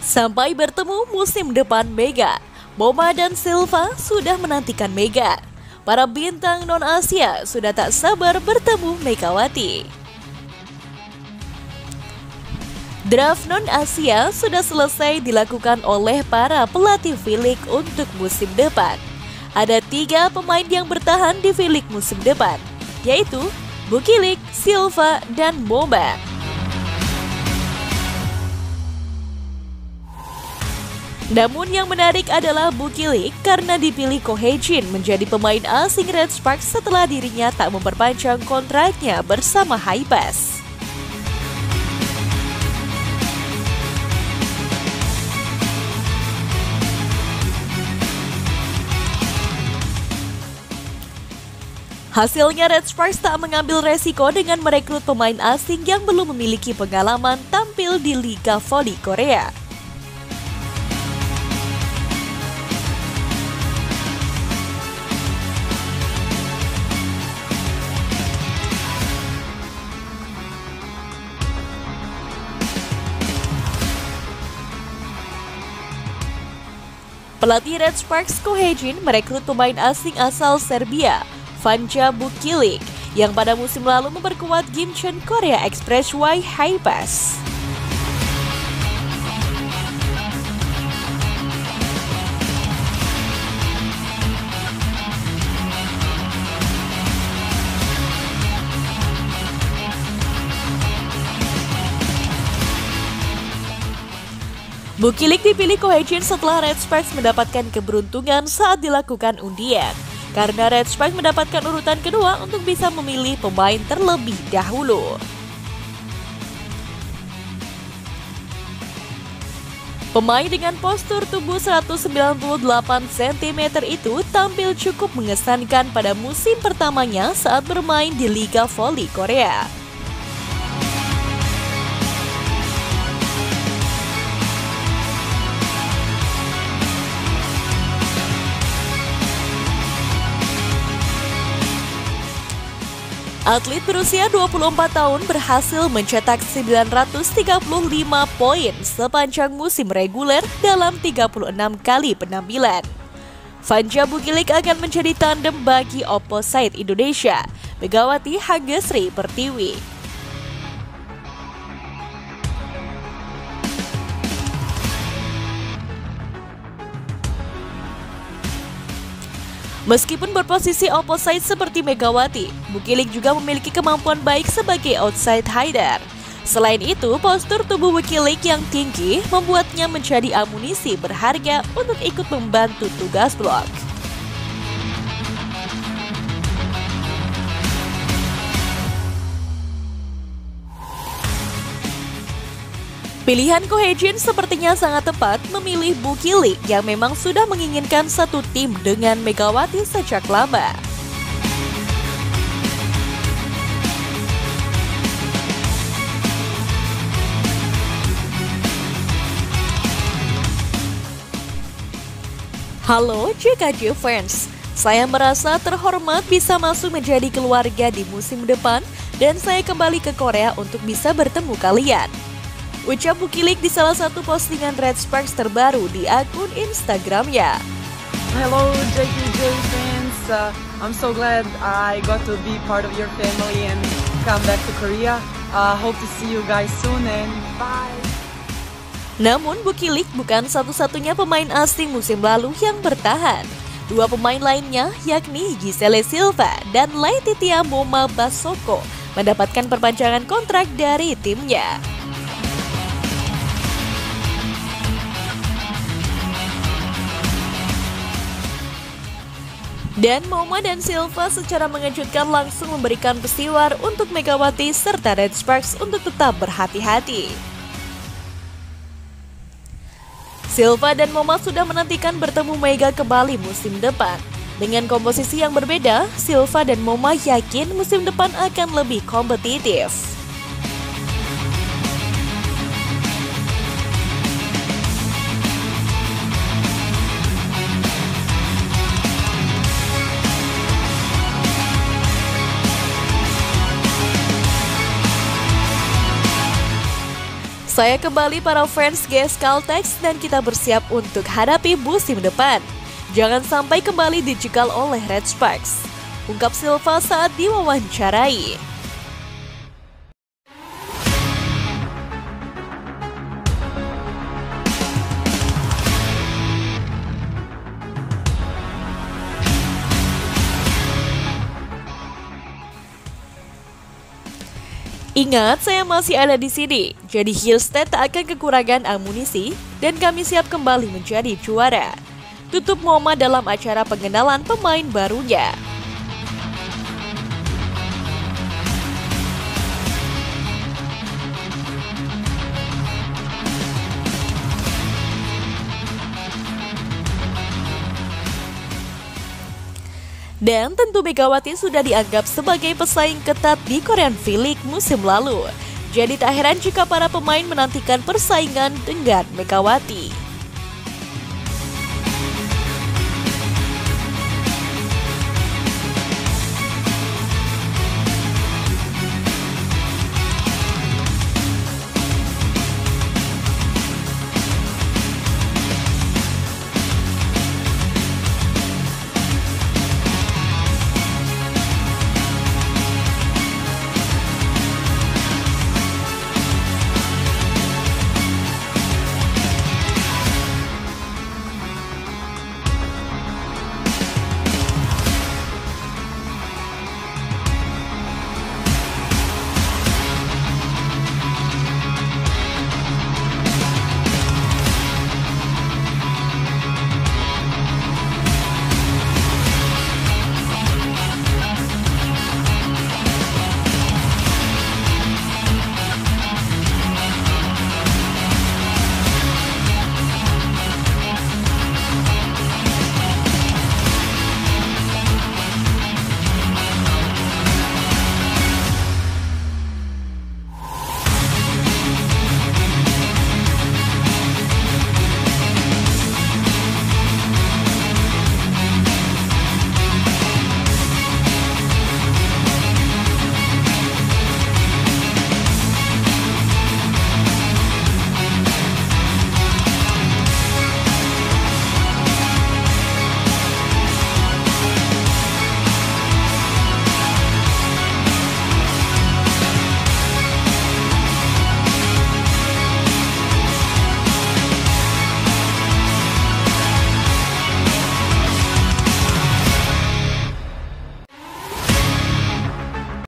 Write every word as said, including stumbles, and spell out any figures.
Sampai bertemu musim depan Mega, Momo dan Silva sudah menantikan Mega. Para bintang non-Asia sudah tak sabar bertemu Megawati. Draft non-Asia sudah selesai dilakukan oleh para pelatih V-League untuk musim depan. Ada tiga pemain yang bertahan di V-League musim depan, yaitu Bukilik, Silva, dan Momo. Namun yang menarik adalah Bukilik karena dipilih Ko Hae-jin menjadi pemain asing Red Sparks setelah dirinya tak memperpanjang kontraknya bersama Hypas. Hasilnya Red Sparks tak mengambil resiko dengan merekrut pemain asing yang belum memiliki pengalaman tampil di Liga Voli Korea. Pelatih Red Sparks Ko Hae-jin merekrut pemain asing asal Serbia, Vanja Bukilik, yang pada musim lalu memperkuat Gimcheon Korea Expressway Hypas. Bukilik dipilih Ko Hae-jin setelah Red Sparks mendapatkan keberuntungan saat dilakukan undian, karena Red Sparks mendapatkan urutan kedua untuk bisa memilih pemain terlebih dahulu. Pemain dengan postur tubuh seratus sembilan puluh delapan sentimeter itu tampil cukup mengesankan pada musim pertamanya saat bermain di Liga Voli Korea. Atlet berusia dua puluh empat tahun berhasil mencetak sembilan ratus tiga puluh lima poin sepanjang musim reguler dalam tiga puluh enam kali penampilan. Vanja Bukilik akan menjadi tandem bagi opposite Indonesia, Megawati Hanggesri Pertiwi. Meskipun berposisi opposite seperti Megawati, Bukilik juga memiliki kemampuan baik sebagai outside hitter. Selain itu, postur tubuh Bukilik yang tinggi membuatnya menjadi amunisi berharga untuk ikut membantu tugas blok. Pilihan Ko Hae-jin sepertinya sangat tepat memilih Bukilik yang memang sudah menginginkan satu tim dengan Megawati sejak lama. Halo J K J fans, saya merasa terhormat bisa masuk menjadi keluarga di musim depan dan saya kembali ke Korea untuk bisa bertemu kalian. Ucap Bukilik di salah satu postingan Red Sparks terbaru di akun Instagramnya. Hello J K J fans, uh, I'm so glad I got to be part of your family and come back to Korea. Uh, hope to see you guys soon and bye. Namun Bukilik bukan satu-satunya pemain asing musim lalu yang bertahan. Dua pemain lainnya yakni Giselle Silva dan Laetitia Momo Basoko mendapatkan perpanjangan kontrak dari timnya. Dan Momo dan Silva secara mengejutkan langsung memberikan pesiwar untuk Megawati serta Red Sparks untuk tetap berhati-hati. Silva dan Momo sudah menantikan bertemu Mega kembali musim depan. Dengan komposisi yang berbeda, Silva dan Momo yakin musim depan akan lebih kompetitif. Saya kembali para fans G S Caltex dan kita bersiap untuk hadapi musim depan. Jangan sampai kembali dicekal oleh Red Sparks, ungkap Silva saat diwawancarai. Ingat, saya masih ada di sini, jadi Hillstead tak akan kekurangan amunisi dan kami siap kembali menjadi juara. Tutup Muhammad dalam acara pengenalan pemain barunya. Dan tentu Megawati sudah dianggap sebagai pesaing ketat di Korean V-League musim lalu. Jadi tak heran jika para pemain menantikan persaingan dengan Megawati.